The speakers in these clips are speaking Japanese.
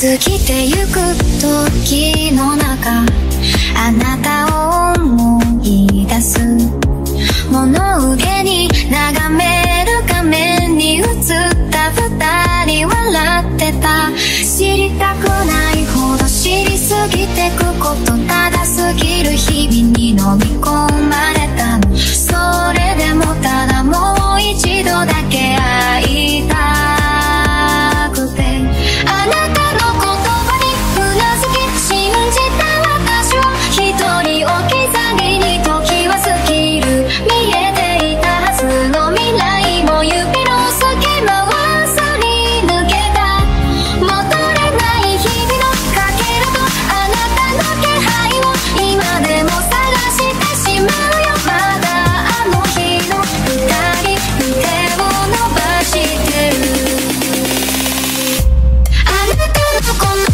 ぎてゆく時の中、あなたを思い出す。物憂げに眺める画面に映った二人笑ってた。知りたくないほど知りすぎてくこと、ただすぎる日々に飲み込まれたの。それでもただもう一度だけ会いたくて、あなたの言葉にうなずき信じた私を一人置き去りに時は過ぎる。見えていたはずの未来も指の隙間はすり抜けた。戻れない日々のかけらとあなたの気配を今でも探してしまうよ。まだあの日の二人腕を伸ばしてる。あなたのこの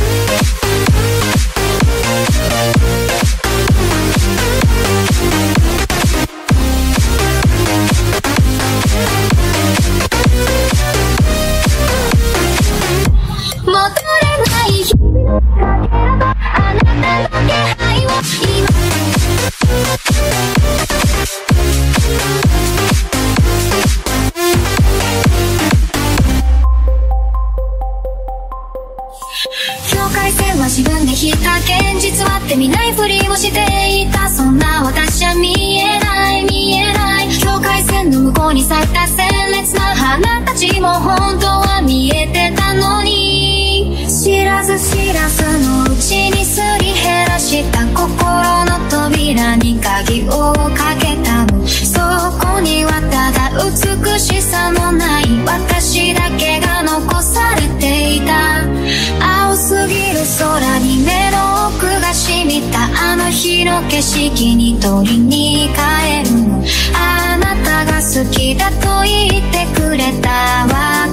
戻れない日々のかけらとあなたの気配を今境界線は自分で引いた。現実はって見ないふりをしていた。そんな私は見えない見えない。境界線の向こうに咲いた鮮烈な花たちも本当は見えてたのに、知らず知らずのうちにすり減らした心の扉に鍵をかけたの。そこにはただ美しさのない私だけが残されていた。青すぎる空に目の奥が染みた。あの日の景色に取りに帰るの。あなたが好きだと言ってくれた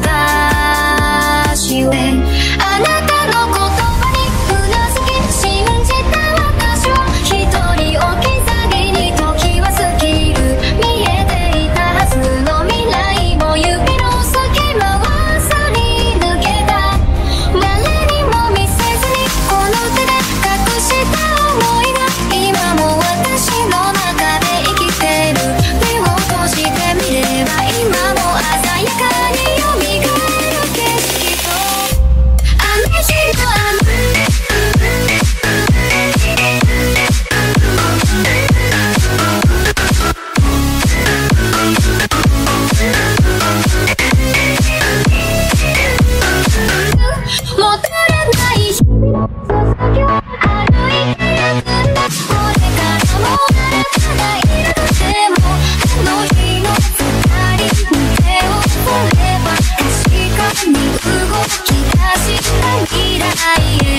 私へ、あなたの言葉にうなずき信じた私を一人置き去りに時は過ぎる。見えていたはずの未来も指の隙間はすり抜けた。誰にも見せずにこの手で隠した想いが今も私の中で生きてる。目を閉じてみれば今も鮮やかに蘇る景色とあの日の戻れない日々の続きを歩いてゆくんだ。これからもあなたがいる。でもあの日の二人に手を振れば確かに動き出した未来へ